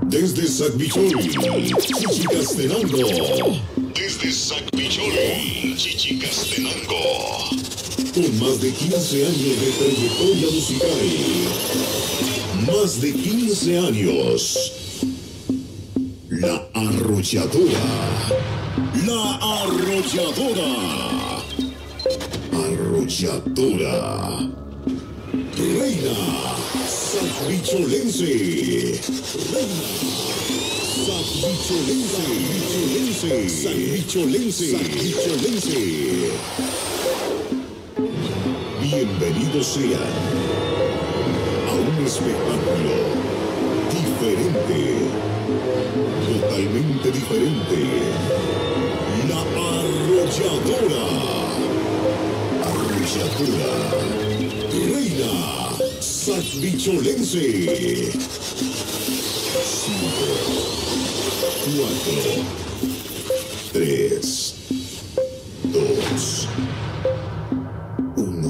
Desde Sacbicholi, Chichicastenango. Desde Sacbicholi, Chichicastenango. Con más de 15 años de trayectoria musical. Más de 15 años. La Arrolladora. La Arrolladora. Arrolladora. Reina Sacbicholense. Reina Sacbicholense. Sacbicholense. Sacbicholense. Bienvenidos sean a un espectáculo diferente, totalmente diferente. La Arrolladora. Arrolladora. Reina Sacbicholense. 5, 4, 3, 2, 1.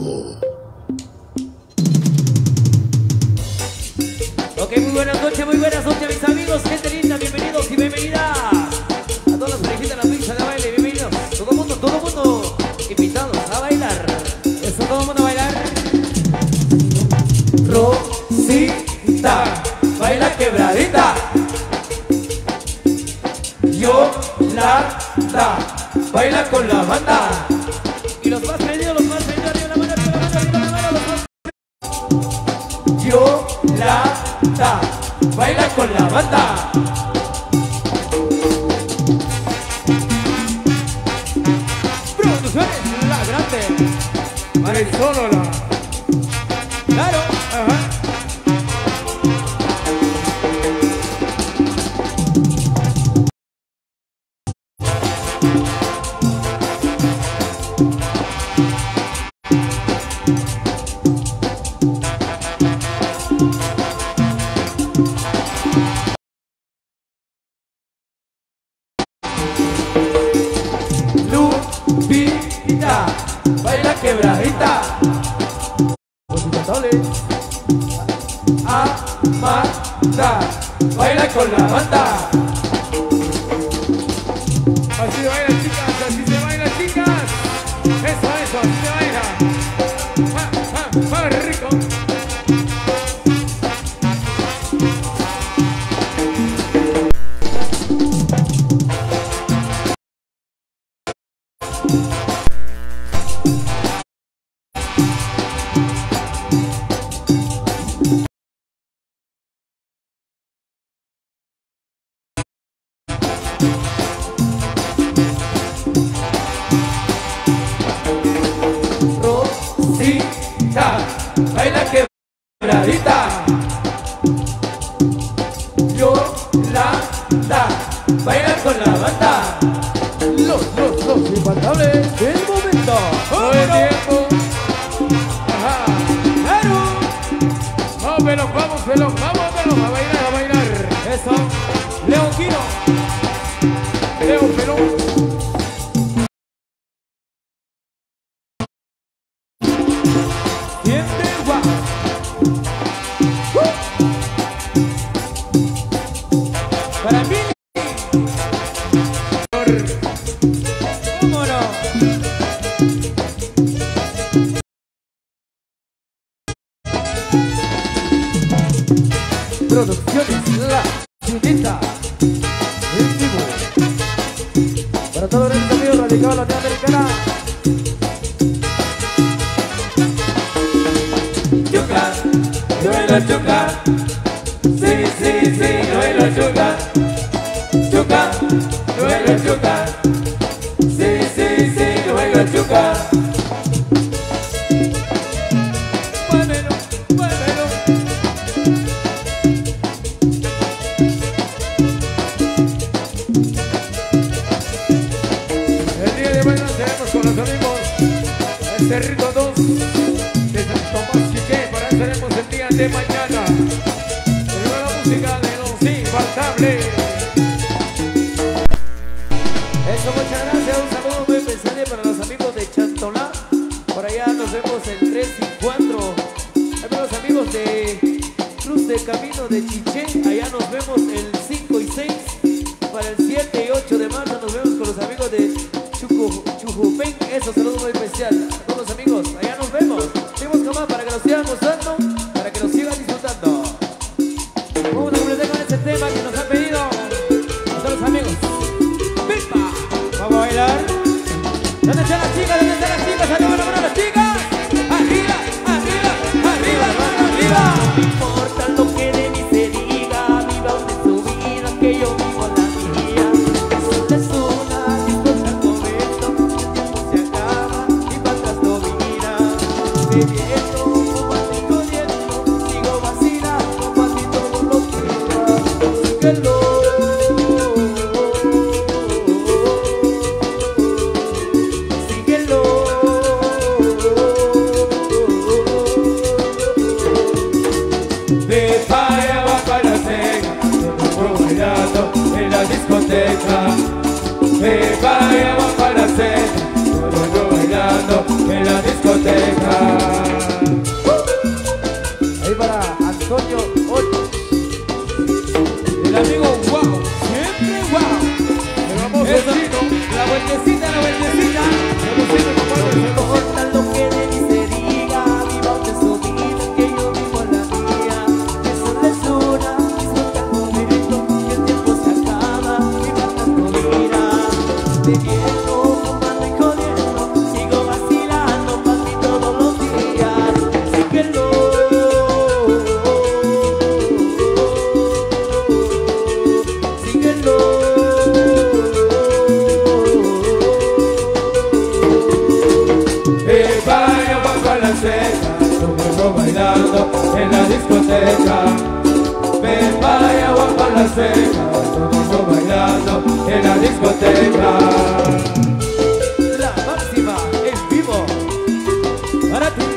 Ok, muy buenas noches, mis amigos, gente linda, bienvenidos y bienvenidas a todas las parejitas de la pista de baile, bienvenidos, todo el mundo, invitados a bailar, eso, todo el mundo a bailar. Rosita, baila quebradita. Yolanda, baila con la banda. Y los más prendidos, arriba la mano, arriba la mano, arriba la mano, los más. Yolanda, baila con la banda. Producciones La Grande. Marisolola. Claro, ajá. Lupita, baila quebradita. Amanda, baila con la banda. Así se baila, chicas, así se baila, chicas. Eso, así se baila. Más rico. Rosita, baila quebradita. Yolanda, baila con la banda. Los infaltables del momento. Todo el tiempo. Ajá. Claro. No, pelón, vamos, a bailar. Eso. Leo Quino. Leo Pelón. Para mí, ¿cómo no? Producciones La Chulita en vivo para todos los amigos radicados en Latinoamericana. Chuca, yo bailo chuca. Sí, yo bailo chuca. Chuca, yo bailo chuca. Sí, yo bailo chuca. Muévelo. El día de mañana estaremos con los amigos del Cerrito 2 de San Tomás Chiqué. Para eso estaremos el día de mañana. Pero la música de los infaltables. Eso, muchas gracias, un saludo muy especial para los amigos de Chantolá. Por allá nos vemos el 3 y 4. Los amigos de Cruz de Camino de Chiché, allá nos vemos el 5. Eso, saludo muy especial a todos los amigos. Allá nos vemos. Seguimos con más para que nos sigan gustando, para que nos sigan disfrutando. Vamos a completar con este tema que nos han pedido a todos los amigos. ¡Pipa! Vamos a bailar. ¿Dónde están las chicas? ¿Dónde están las chicas? ¡Arriba la mano las chicas! ¡Arriba! ¡Arriba! ¡Arriba! ¡Arriba! No importa lo que de mí se diga, viva usted su vida, que yo vivo la mía. Esta es una dispuesta al momento, el tiempo se acaba y para atrás no mira. Bebiendo, fumando y jodiendo, sigo vacilando, casi todos los días. Síguelo. Me vaya para la cena, todo yo bailando en la discoteca. Ahí para Antonio Ocho, el amigo Wow, siempre Wow. El famoso chino, la vueltecita, la vueltecita. No importa lo que de mí se diga, viva usted su vida, que yo vivo la mía. Que solo es una, disfruta el momento, que el tiempo se acaba y para atrás no mira. Bebiendo, fumando y jodiendo, sigo vacilando, papi, todos los días. Síguelo. Síguelo. Me vaya para la cena, todo bailando en la discoteca. Me vaya para la cena, todo bailando en la discoteca. La máxima en vivo para ti.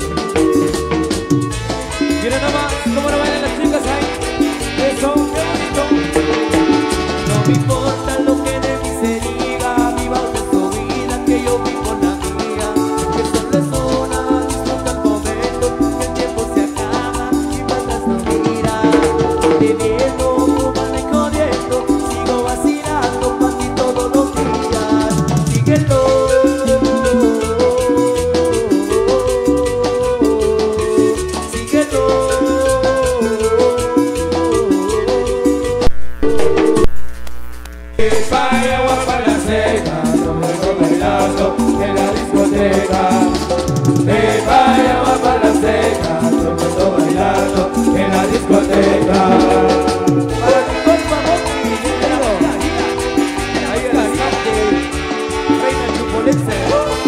Mira nomás cómo no bailan las chicas ahí. Eso, qué bonito. No me importa lo que de mí se diga, viva usted su vida, que yo vivo la mía. Que solo es una, disfruta el momento, que el tiempo se acaba y para atrás no mira. Bebiendo, fumando y jodiendo, sigo vacilando, papi, todos los días. Síguelo. Síguelo. Vaya para la cena, todo bailando en la discoteca. Me vaya para la cena, todo bailando en la discoteca. Para mi compa Boqui, ahí el cantante Reina Chupolense.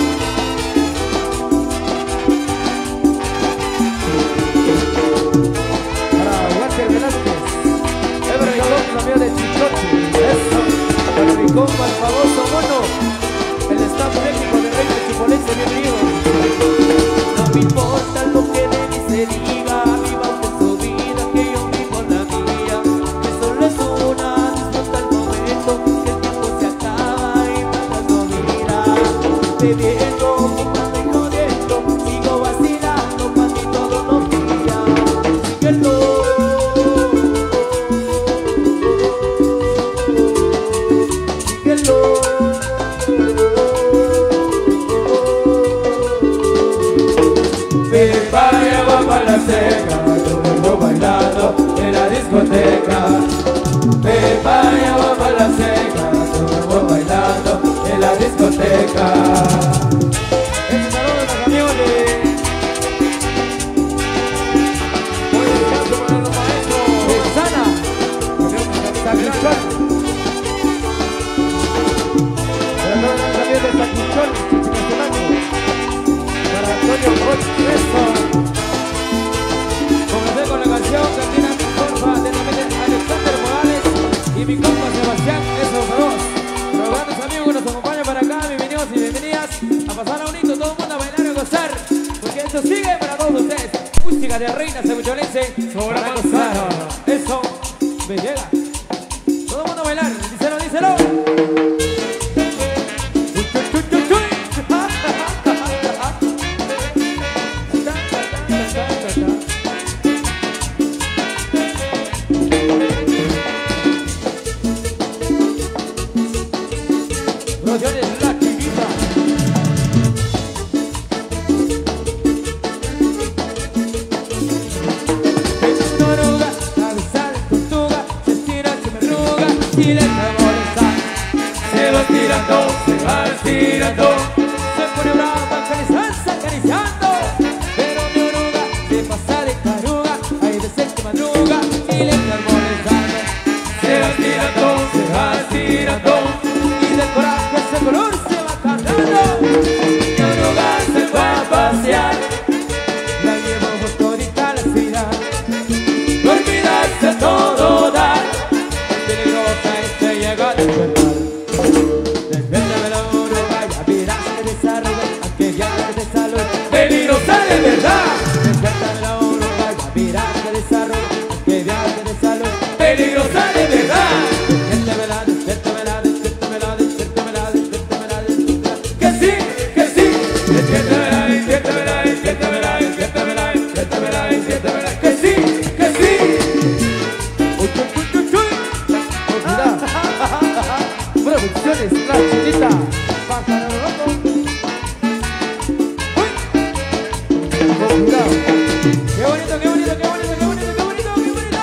Para Walter Velázquez, Ever Galón, amigo de Chichote. Eso. Para mi compa el famoso mono, el staff técnico de Reina Chupolense, bienvenido. No me importa lo que de mí se diga, viva usted su vida, que yo vivo la mía. Que solo es una, disfruta el momento, que el tiempo se acaba y para atrás no mira. Bebiendo, fumando y jodiendo, sigo vacilando, papi, todos los días. Síguelo. Síguelo. Me vaya para la cena, todo bailando en la discoteca. Me vaya para la cena, todo bailando en la discoteca. Este saludo a los amigos de para los maestros de Sana. Sacrichol. Para todos los amigos de Sacrichol, para Antonio Roch, comencé con la canción Cantina Mi Porfa de Alexander Morales y mi compa Sebastián, esos dos. Los grandes amigos que nos acompañan para acá, bienvenidos y bienvenidas a pasar a bonito, todo el mundo a bailar y a gozar, porque esto sigue para todos ustedes. Música de Reina Cebucholense para gozar. Eso me llega. Todo el mundo a bailar, díselo, díselo. Producciones La Chiquita. y le está molestando. Se va estirando, se va estirando. Se pone brava, acariciando, pero mi oruga se pasa de caruga, hay veces que madruga y le está molestando. Se va estirando, se va estirando. Y del coraje ese color se va cargando. Mi oruga se fue a pasear, La llevo por todita la ciudad. dormida está todo dar. Peligrosa esta llega a despertar. Despiértame la oruga, ya verás que desarruga, aunque viaje de salud. Peligrosa de verdad, Despiértame la oruga, ya verás que desarruga, aunque viaje de salud. peligrosa de verdad. Despiértamela, despiértamela, despiértamela, despiértamela, despiértamela, despiértamela. Que sí, que sí. Despiértamela, despiértamela, despiértamela, despiértamela, despiértamela, despiértamela. Que sí, que sí. Uy, uy, uy, uy, uy. Con cuidado. Producciones, la chiquita. Pájaro loco. Uy. Con cuidado. Qué bonito, qué bonito, qué bonito, qué bonito, qué bonito, qué bonito.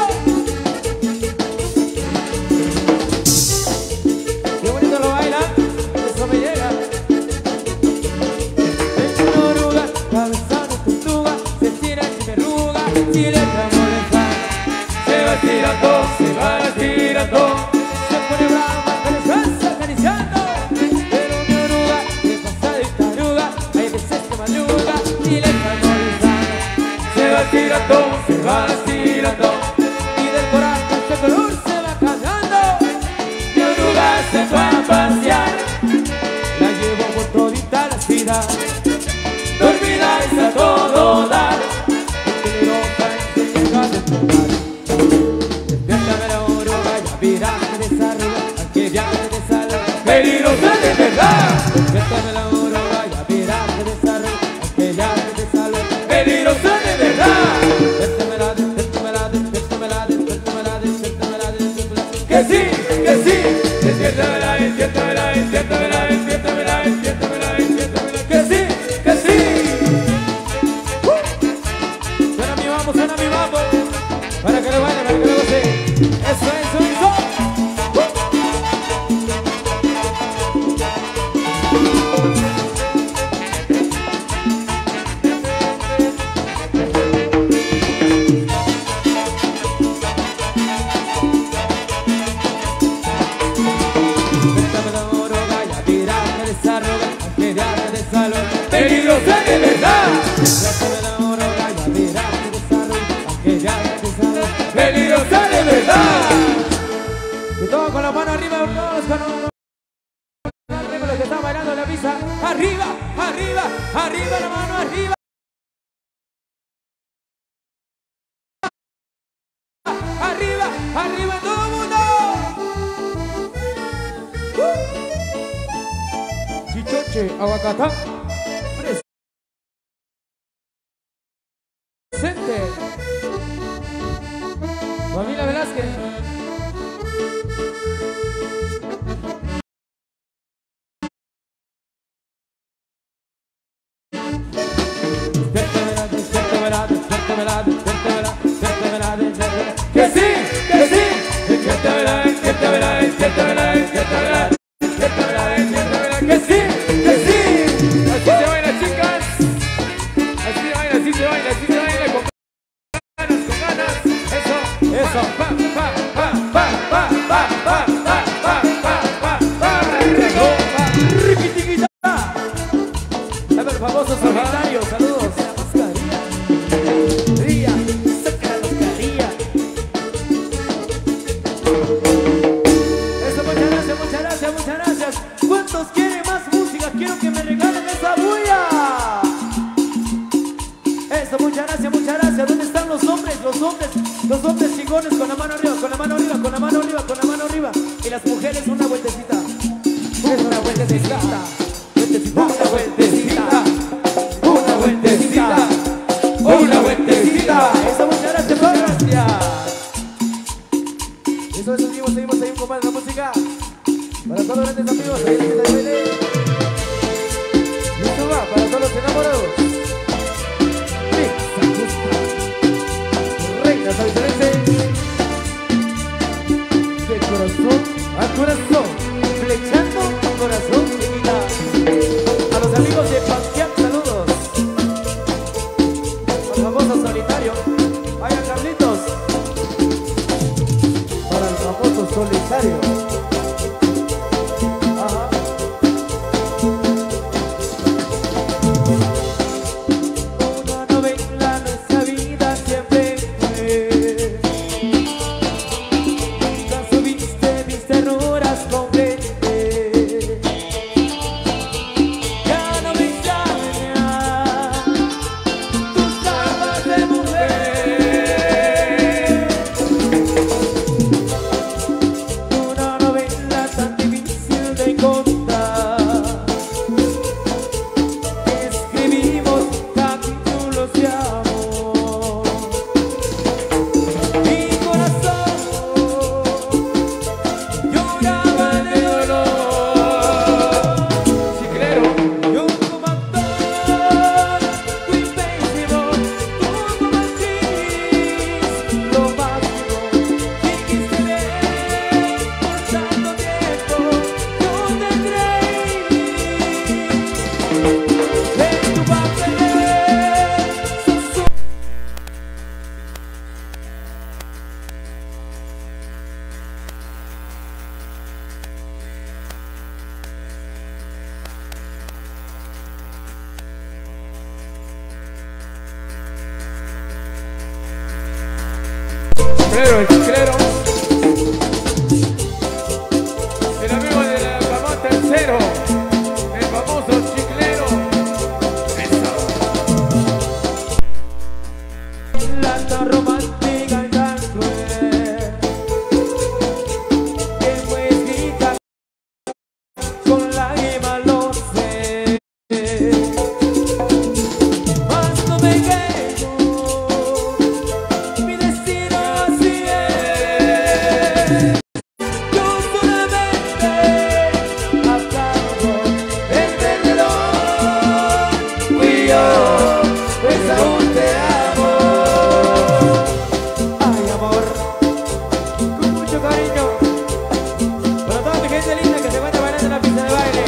Qué bonito lo baila. Eso me llega. Es una oruga, cabeza de tortuga, se estira y se arruga, y le está molestando. Se va estirando, se va estirando. Se pone brava, acariciando, pero mi oruga se pasa de taruga, hay veces que madruga y le está molestando. Se va estirando, se va estirando. Y del coraje este color se va cargando. Mi oruga se fue a pasear, La llevo por todita la ciudad. dormida está todo dar. Peligrosa y se llega a despertar. Despiértame la oruga, ya verás que desarruga, aunque viaje de salud. Peligrosa de verdad, Despiértame la oruga, ya verás que desarruga, aunque viaje de salud. peligrosa de verdad. Despiértamela, despiértamela, despiértamela, despiértamela, despiértamela, despiértamela. Que sí, que sí. Despiértamela, despiértamela, despiértamela, despiértamela, despiértamela, despiértamela. Que sí, que sí. Suena mi mambo, para que lo baile, para que lo goce. Eso, eso, eso. Despiértame la oruga, ya verás que desarruga, aunque viaje de salud. Peligrosa de verdad, Despiértame la oruga, ya verás que desarruga, aunque viaje de salud. peligrosa de verdad. Y todos con la mano arriba, todos con la mano arriba, los que están bailando en la pista. Arriba, arriba, arriba, la mano arriba. Arriba, arriba, todo el mundo. Chichoche, aguacatá. Presente. Familia Velázquez. Despiértamela, despiértamela, despiértamela, despiértamela, despiértamela, despiértamela. Que sí, que sí. Despiértamela, despiértamela, despiértamela, despiértamela, despiértamela, despiértamela. Que sí, que sí. Así se baila, chicas. Así se baila, así se baila, así se baila. Con ganas, con ganas. Eso, Eso. pa, pa, pa, pa, pa, pa, pa, pa, pa, pa, pa, pa. Regó. Riquitiquita. A ver, famosos solitarios, saludos. Ría, saca la mascarilla. Eso, muchas gracias, muchas gracias, muchas gracias. ¿Cuántos quieren más música? Quiero que me regalen esa bulla. Eso, muchas gracias, muchas gracias. ¿Dónde están los hombres? Los hombres chingones con la mano arriba, con la mano arriba, con la mano arriba, con la mano arriba. Y las mujeres una vueltecita. Es una vueltecita. Una vueltecita. Una vueltecita. Una vueltecita. Eso, muchas gracias, muchas gracias. Eso, seguimos ahí un poco más de la música. Para todos los grandes amigos, ahí en el baile. Y esto va para todos los enamorados. Reina Sabidurense. corazón a corazón, flechando corazón chiquita. A los amigos de Pantián, saludos. Al famoso solitario, vaya Carlitos. Para el famoso solitario. Ajá. Una novela nuestra vida siempre fue. Nunca subiste mis ternuras comprende. Ya no me extrañas tus camas de mujer. Una novela tan difícil de contar. Escribimos capítulos de amor. Mi corazón lloraba de dolor. Chiclero. Yo como actor fui pésimo, tú como actriz lo máximo. Dijiste bien por tanto tiempo, yo te creí. En tu papel sos un Chiclero, el chiclero. El amigo de la cama tercero. El famoso chiclero. Eso. la tan romántica y tan cruel, que fue escrita con lágrimas, lo sé. Mas no me quedo, mi destino así es. Yo solamente acabo el perdedor, fui yo, pues aún te amo. Ay, amor, con mucho cariño para toda mi gente linda que se encuentra bailando en la pista de baile.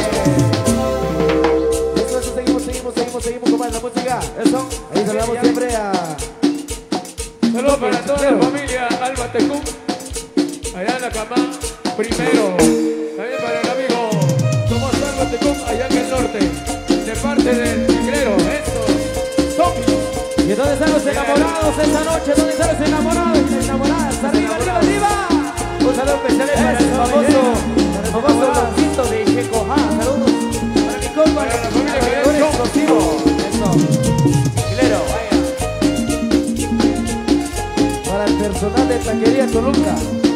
Eso, seguimos con más la música. Eso, ahí saludamos siempre a... Saludos para toda la familia Alba Tecum. Allá en la cama. Primero. También para el amigo Tomás Alba Tecum, allá en el norte. De parte del chiclero. Eso. Tommy. ¿Y dónde están los enamorados esta noche? ¿Dónde están los enamorados y las enamoradas? ¡Arriba, arriba, arriba! Un saludo especial para el famoso Marquito de Checojá. Saludos para mi compa, Para la familia que alrededor es explosivo. Eso. Chiclero, vaya. Para el personal de Taquería Toluca.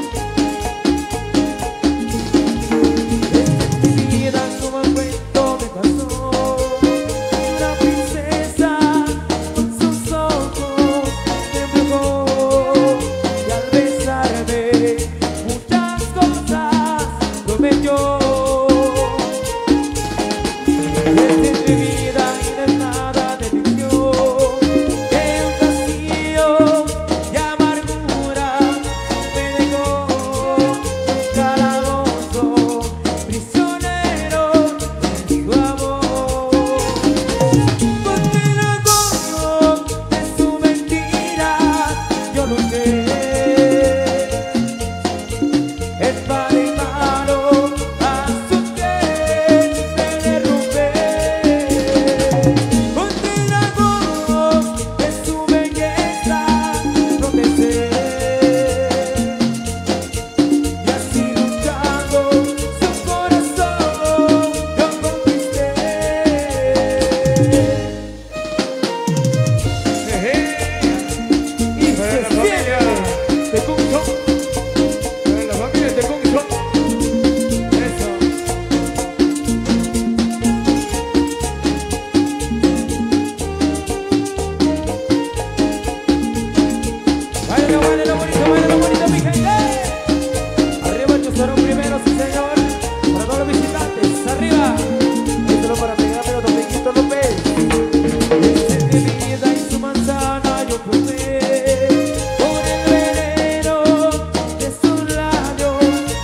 Mi vida como un cuento me pasó. Una princesa con sus ojos me embrujó, y al besarme muchas cosas prometió. Desde mi vida y de nada de ficción, que un castillo de amargura me dejó, un calabozo prisionero de su amor. Porque la gozo de su mentira yo luché. Espada y mano a su piel me derrumbé. Porque la voz de su belleza protesté. Y así luchando su corazón yo conquisté. Y Para se la familia siente. Tecum Son. Para la familia Tecum Son. Eso. Báilalo bonito, mi gente. Arriba el chustorón primero, sí señor. Para todos los visitantes, arriba. Esto para pegarme los Dominiquito López. Desde mi vida y su manzana yo probé. Por el veneno de sus labios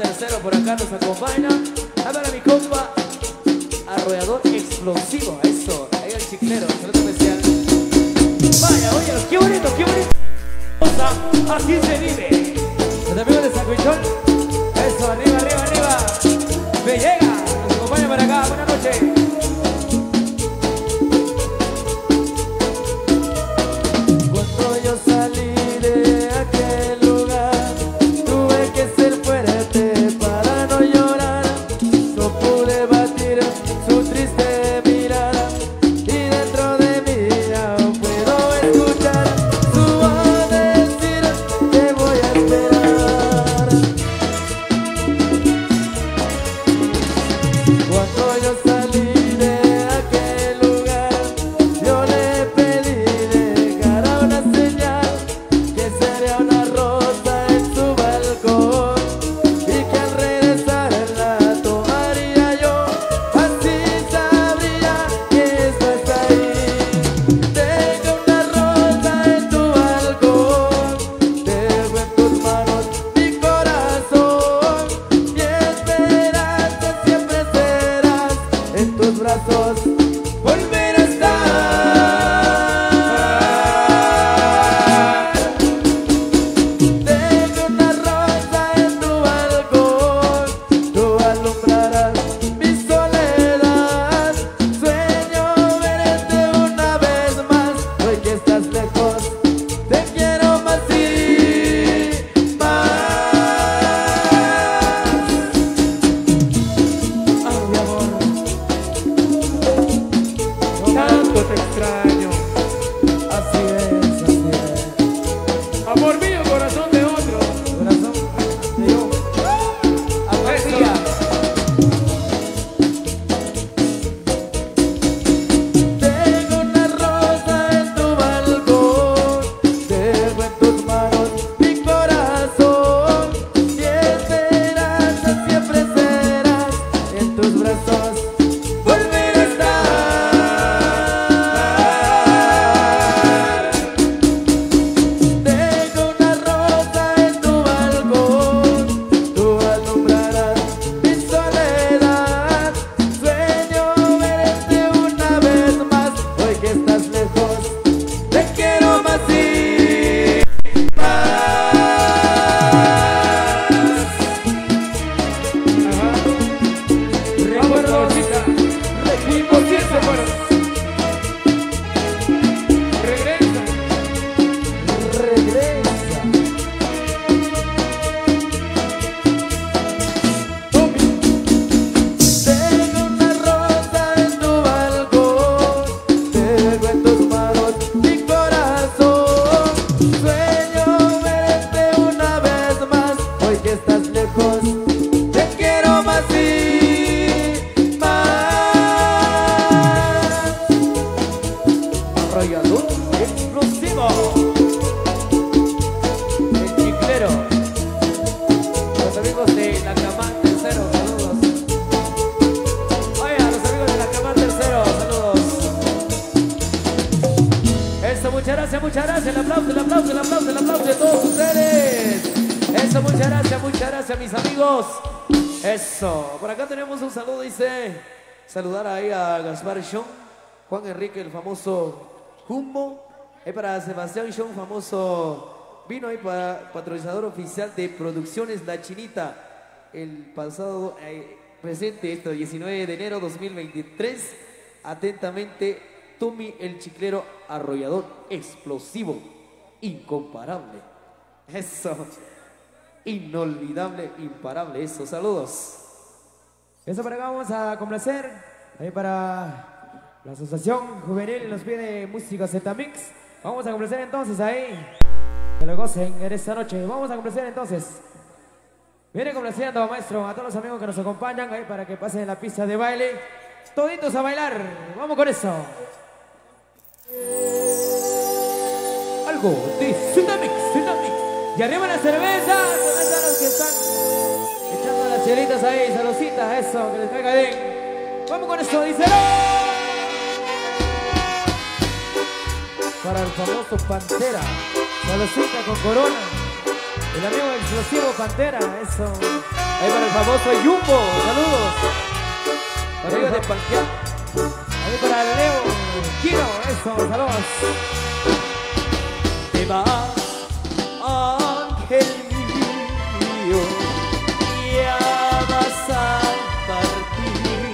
Tercero por acá nos acompaña. A ver a mi compa, arrollador explosivo. Eso, ahí el chiclero, saludo especial. Vaya, oye, qué bonito, qué bonito. Así se vive. Los amigos de Sacuichón. Eso, arriba, arriba, arriba. Me llega, nos acompaña para acá. Buenas noches. Muchas gracias, el aplauso, el aplauso, el aplauso, el aplauso de todos ustedes. Eso, muchas gracias, mis amigos. Eso, por acá tenemos un saludo, dice, saludar ahí a Gaspar Sean, Juan Enrique, el famoso Jumbo, para Sebastián Sean, famoso, vino ahí para patrocinador oficial de Producciones La Chinita, el pasado, presente, 19 de enero 2023, atentamente, Tommy el Chiclero, arrollador explosivo, incomparable. Eso, inolvidable, imparable. Eso, saludos. Eso para acá vamos a complacer. Ahí para la Asociación Juvenil nos pide música Z-Mix. Vamos a complacer entonces ahí. Que lo gocen en esta noche. Vamos a complacer entonces. Viene complaciendo, maestro, a todos los amigos que nos acompañan ahí para que pasen en la pista de baile. Toditos a bailar. Vamos con eso. Algo de Z-Mix, Z-Mix. Y arriba la cerveza. ¿Dónde están los que están echando las chelitas ahí? Saludcitas, eso, que les caiga bien. Vamos con eso, díselo. Para el famoso Pantera. Saludcita con Corona. El amigo explosivo Pantera, eso. Ahí para el famoso Jumbo, saludos. Arriba de Panqueal. Ahí para Leo Kino, eso, saludos. Te vas, ángel mío, ya vas a partir,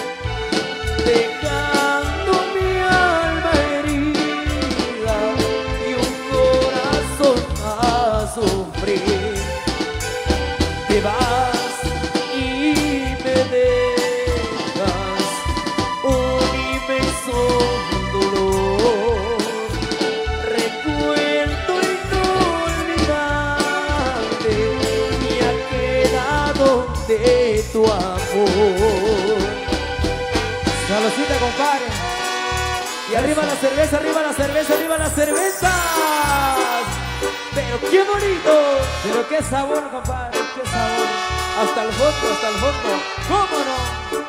dejando mi alma herida y un corazón a sufrir. Te vas y me dejas un inmenso dolor, recuerdo inolvidable me ha quedado de tu amor. Saludcita, compadre. Y arriba la cerveza, arriba la cerveza, arriba las cervezas. Pero qué bonito, Pero qué sabor, compadre, qué sabor. hasta el fondo, hasta el fondo. ¿Cómo no?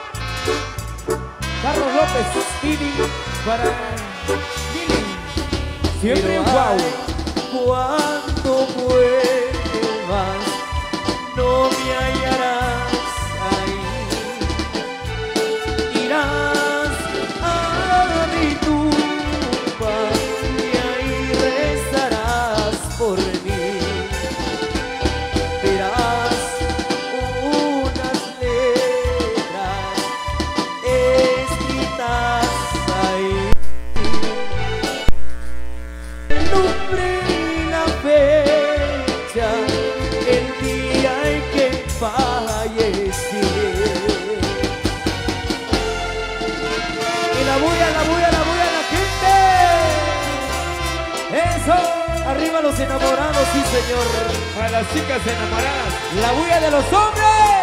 Carlos López, Tini, para Tini. Siempre Pero guau. ay, cuando vuelvas, no me hallarás ahí. Irás a mi tumba y ahí rezarás por mí. Verás unas letras escritas ahí. El nombre y la fecha, el día en que fallecí. Y la bulla, la bulla, la bulla, la gente. Eso. Arriba los enamorados, sí señor. Para las chicas enamoradas. La bulla de los hombres.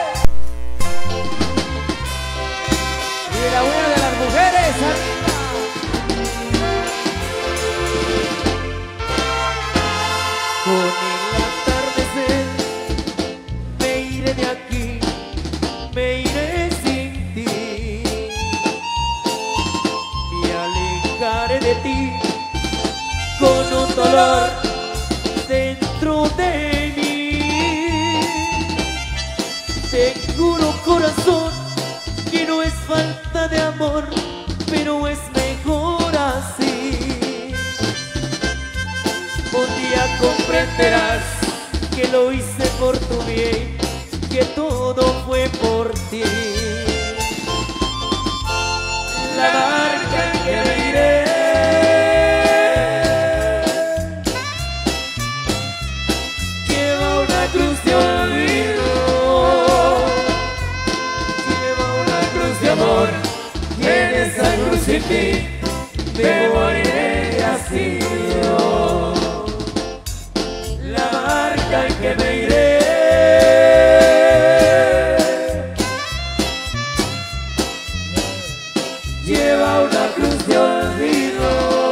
Y la buena de las mujeres. Con el atardecer me iré de aquí, me iré sin ti. Me alejaré de ti con un dolor dentro de mí. Te juro, corazón, que no es falta de amor, pero es mejor así. Un día comprenderás que lo hice por tu bien, que todo fue por ti. La barca en que me iré lleva una cruz de olvido, lleva una cruz de amor, y en esa cruz sin ti me moriré así. La barca en que me iré lleva una cruz de olvido,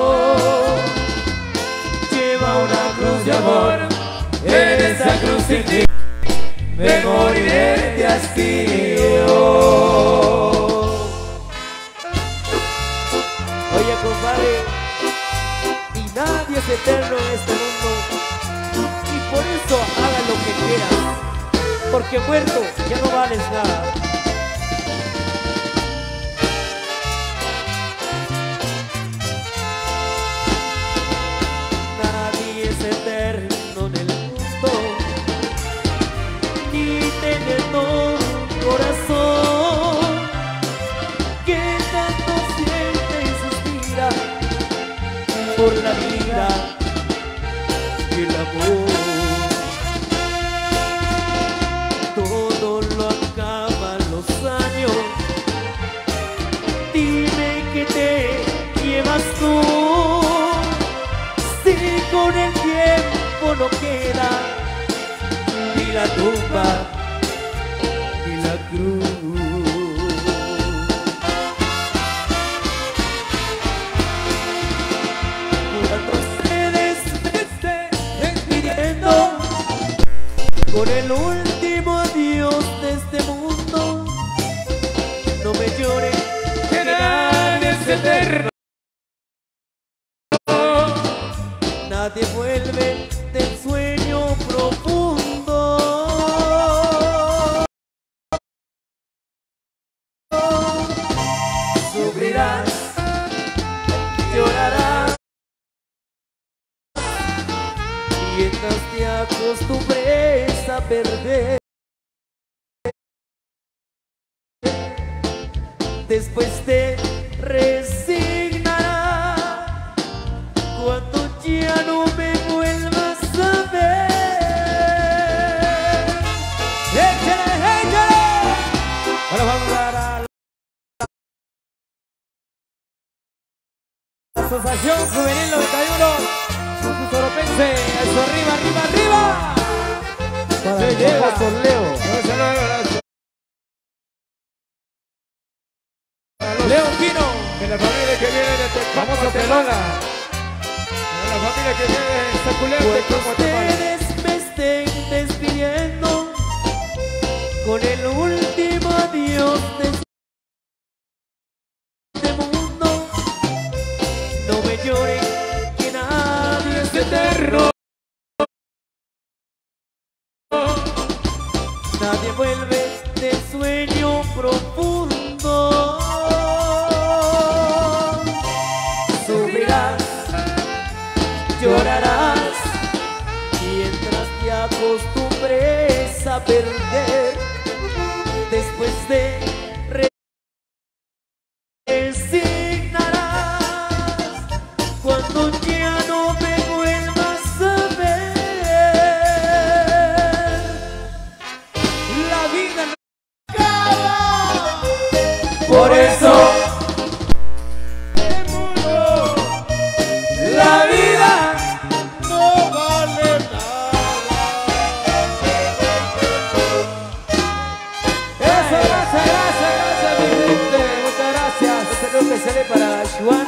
lleva una cruz de amor, en esa cruz sin ti me moriré de hastío. Oye, compadre, y nadie es eterno en este mundo. Por eso haga lo que quieras, porque muerto ya no vales nada. Nadie es eterno en el mundo, ni teniendo un corazón que tanto siente y suspira por la vida y el amor. Todo lo acaban los años. Dime que te llevas tú, si con el tiempo no queda ni la tumba ni la cruz. Cuando se despidiendo con el último adiós de este mundo, no me llores, que nadie es eterno. Nadie vuelve del sueño profundo. sufrirás, llorarás, mientras te acostumbres a perder. Después te resignarás cuando ya no me vuelvas a ver. ¡Échale, échale! Ahora vamos a dar a la Asociación Juvenil 91 Jesús Oropense. Eso, arriba, arriba, arriba. Para el famoso Leo. Leo Pino, de la familia que viene de famoso Guatemala, Pelola. de la familia que viene de Saculeo, de Guatemala. Ustedes me estén despidiendo con el último adiós de este mundo. No me lloren, que nadie es eterno. Nadie vuelve del sueño profundo. Sufrirás, llorarás, mientras te acostumbres a perder. Después te resignarás cuando ya no me vuelvas a ver. La vida no acaba, por eso la vida no vale nada. Eso, gracias, mi gente. Muchas gracias. Este creo que sale para Juan.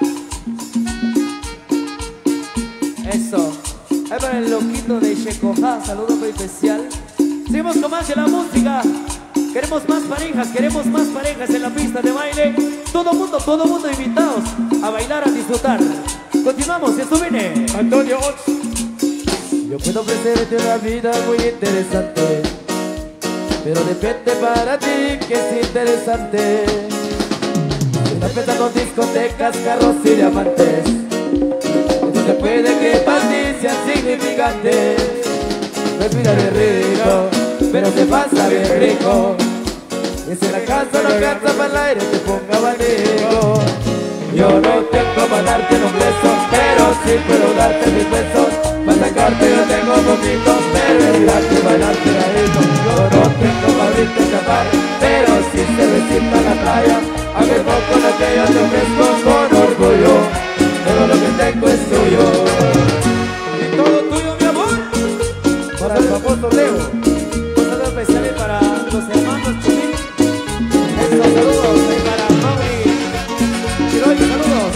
Eso. Es para el loquito de Checoja. Saludo muy especial. Seguimos con más de la música. Queremos más parejas en la pista de baile. Todo mundo invitados a bailar, a disfrutar. Continuamos, esto viene Antonio Ots. Yo puedo ofrecerte una vida muy interesante, pero depende para ti que es interesante. Una fiesta con discotecas, carros y diamantes, entonces puede que para ti sean significantes. Respira bien rico, pero te pasa bien rico. Y si la casa no alcanza para el aire, te ponga abanico. Yo no tengo para darte un beso, pero sí puedo darte mis besos. Para sacarte yo tengo poquitos, pero bailarte y bailarte rarito. Yo no tengo para abrirte escapar, pero sí se recita la playa. Hace poco lo que yo te ofrezco con orgullo, todo lo que tengo es tuyo. Y todo tuyo, mi amor. Para el famoso Leo. Cosas especiales para los hermanos Chulín. Estos saludos para Mauri Chiroy, saludos.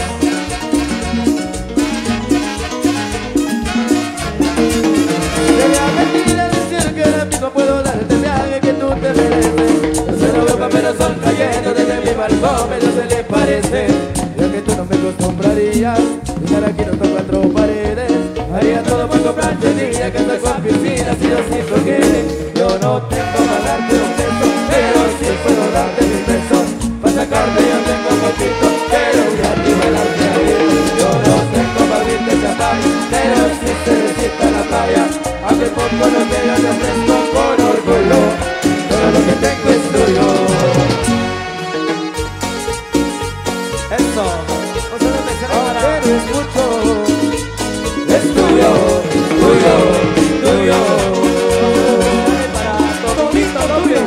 Quería mentir al decir que ahora mismo puedo darte el viaje que tú te mereces. Yo se lo veo papeles son cayendo desde mi balcón, pero se le parece. Ya que tú no me acostumbrarías estar aquí no con cuatro paredes. Haría todo por comprarte el día que estoy con piscina, si así porque yo no tengo para darte un beso, pero sí puedo darte mis besos. Para sacarte yo tengo poquito, pero ya te bailarte a ir. Yo no tengo para abrirte champán, pero sí se recita la playa. Hace poco lo que yo te ofrezco con orgullo, todo lo que tengo es tuyo. Eso, vosotros me salen para es mucho. Es tuyo, tuyo, tuyo. Para todo listo, doble.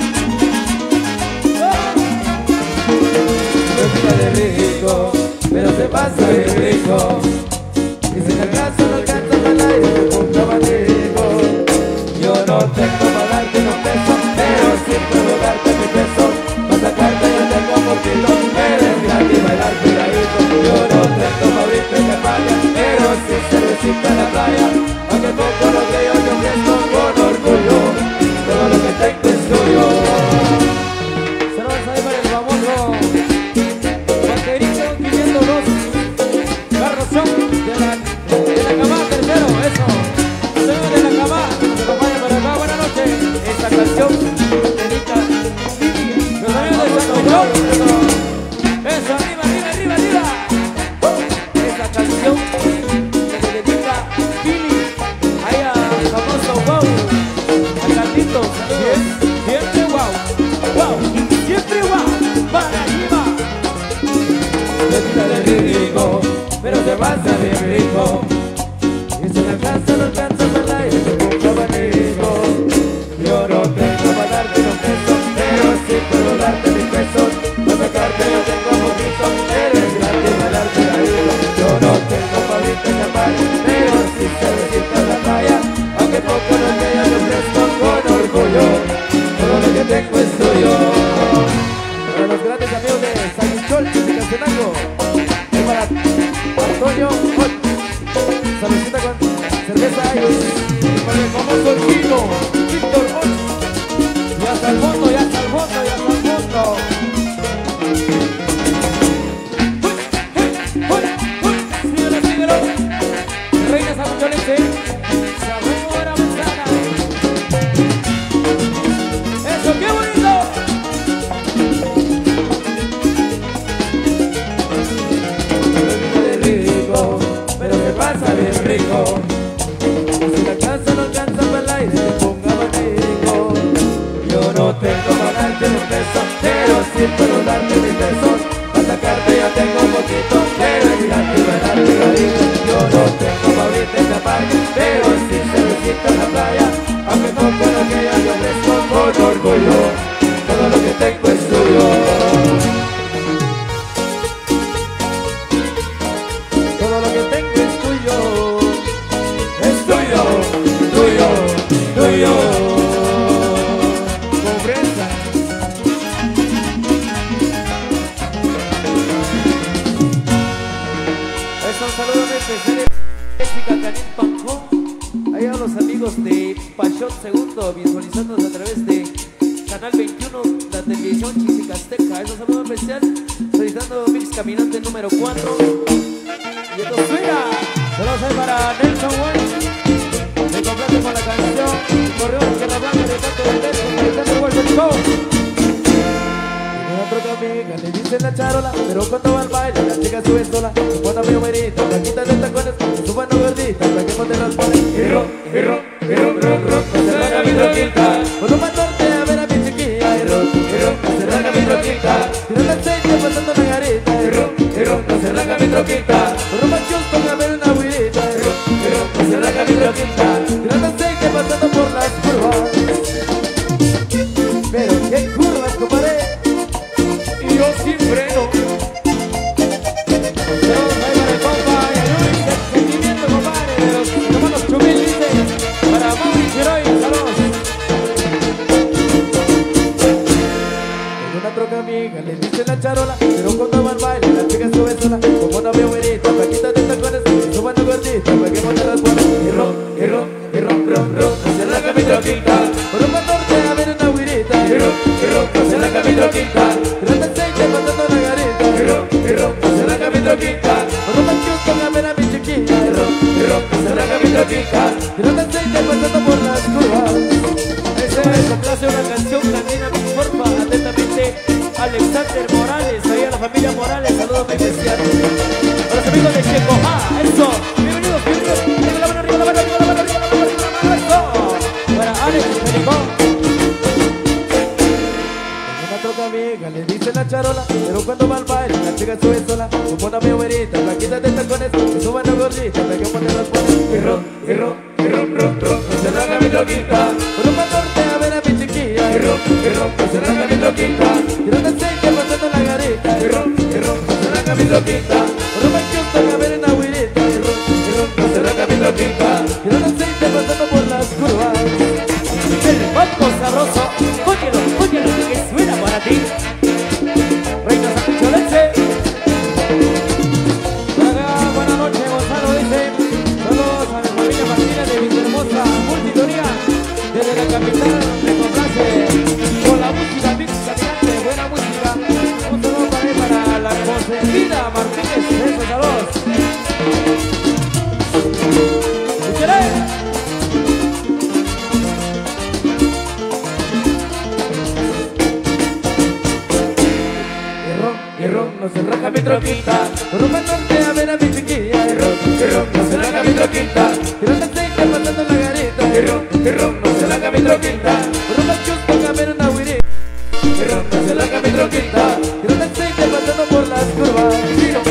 Respira de rico, pero se pasa de rico. Y si en el caso no alcanza para el aire, te pongo abanico. Yo no tengo para darte un beso, pero sí puedo darte mi beso. Para sacarte yo tengo poquito, eres gratis bailar cuidadito. Yo no tengo para abrirte campaña, pero sí se recita en la playa. Aunque poco lo que yo te ofrezco con orgullo, todo lo que tengo es tuyo. Saludos ahí para el famoso Baterito 502 Carlos Chong. bebida de rico, pero te pasa bien rico. Y si la casa no alcanza para el aire, te pongo abanico. Yo no tengo para darte los pesos, pero sí puedo darte mis pesos. Para sacarte yo tengo poquito, eres grande para darte la vida. Yo no tengo para abrirte la mano, pero sí sé decirte en la playa. Aunque poco lo que yo te ofrezco con orgullo, todo lo que tengo es tuyo. Para los grandes amigos de San Cristóbal de Castelango, y para Antonio Hot, saludcita con cerveza Iris, Y para el famoso Kino, Víctor Hot. y hasta el fondo, y hasta el fondo, y hasta el fondo. Síguelo, síguelo. Reina Sabucholense. Sabor a manzana. Eso, qué bonito. De rico, pero que pasa bien rico. Si la casa no alcanza para el aire, te ponga abanico. Yo no tengo para darte un beso, pero sí puedo darte mis besos. Para sacarte ya tengo un poquito, pero es gigante y bailarte cariño. Yo no tengo para abrirte esta parte, pero sí se visita en la playa. Aunque poco lo que yo te ofrezco con orgullo, todo lo que tengo es tuyo. Todo lo que tengo es tuyo, es tuyo, tuyo, tuyo. Pobreza. Eso, un saludo muy especial de Jessica Canin Pancón. Ahí a los amigos de Pachot Segundo, visualizándonos a través de Canal 21, la televisión Chisicasteca. Eso, un saludo especial, solicitando Mix Caminante número 4. Y esto suena. Saludos ahí para Nelson White. Me complace con la canción Correo que la blanca de tanto vender, con el tanto World Show. Tiene una troca amiga, le dicen la charola, pero cuando va al baile la chica sube sola. Cuando medio merita, la quita de tacones, su mano gordita, la que ponte las pones. Y rock, y rock, y rock, rock, rock, no se raga mi troquita. Cuando va al norte a ver a mi chiquilla, y rock, no se raga mi troquita. Tirando aceite pasando la garita, y rock, no se raga mi troquita. Cuando va Houston a ver una huirita, y rock, no se raga mi troquita. Tirando aceite pasando por las curvas. Pero qué curvas, compadre. Y yo sin freno. Saludos ahí para el compa y a Luis, el sentimiento, compadre, de los hermanos Chumil, dice, para Mauri Chiroy, saludos. En una troca amiga le dice la charola, pero cuando va al baile la chica sube sola. Como una abuelita, paquita de tacones, su mano gordita, pa' que monte las bolas. Y rock, no se raga mi troquita. Por un norte a ver una huirita. Y rock, no se raga mi troquita. Tirando aceite pasando la garita. Y rock, no se raga mi troquita. Por un Houston a ver a mi chiquilla. Y rock, no se raga mi troquita. Tirando aceite pasando por las curvas. Ese es complace una canción cantina, mi porfa, atentamente Alexander Morales, ahí a la familia Morales, saludos muy especiales. A los amigos de Checo, eso, bienvenidos, bienvenidos, arriba la mano, arriba la mano, arriba la mano, arriba la mano, arriba la mano, eso, para Alex Pericón. En una troca amiga le dice la charola, pero cuando va al baile la chica sube sola. Como una mi güerita, flaquita de tacones, y su mano gordita, para que monte las pones. Y rock, no se raga mi troquita. Por un norte a ver a mi chiquilla. Y rock, no se raga mi troquita. Tirando aceite pasando la garita. Y rock, no se raga mi troquita. Por un Houston a ver una huirita. Y rock, no se raga mi troquita. Tirando aceite pasando por las curvas. El banco sabroso, óyelo, que suena para ti. Reina Sabucholense. Buenas noches, Gonzalo, dice. Saludos a mi familia Martínez de Villahermosa, Multitoría, desde la capital, me complace con la música mix caminante, buena música. Un saludo para la consentida Martínez, esos saludos. Y rock, no se raja mi troquita. Por un norte a ver a mi chiquilla. Y rock, no se raja mi troquita. Tirando aceite pasando la garita. Y rock, no se raja mi troquita. Por un Houston a ver una huirita. Y rock, no se raja mi troquita. Tirando aceite pasando por las curvas.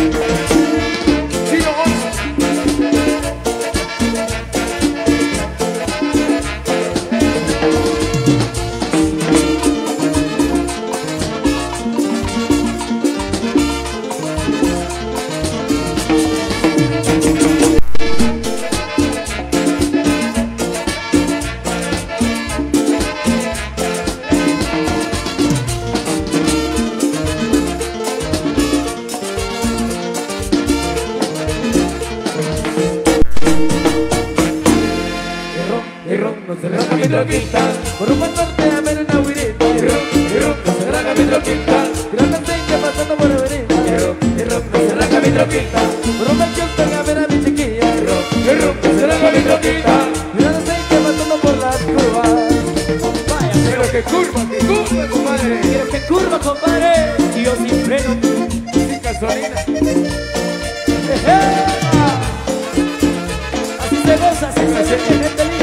troquita. Por rumbo al norte a ver una huirita. Y ronca se arranca mi troquita. Gran aceite pasando por la vereda. Y ronca se arranca mi troquita. Por rumbo al Houston a ver a mi chiquilla. Y ronca se arranca mi troquita. Gran aceite pasando por las curvas. Vaya, Pero que curva, compadre. quiero que curva, compadre. Y yo sin freno. Sin gasolina. Así se goza, así se siente en este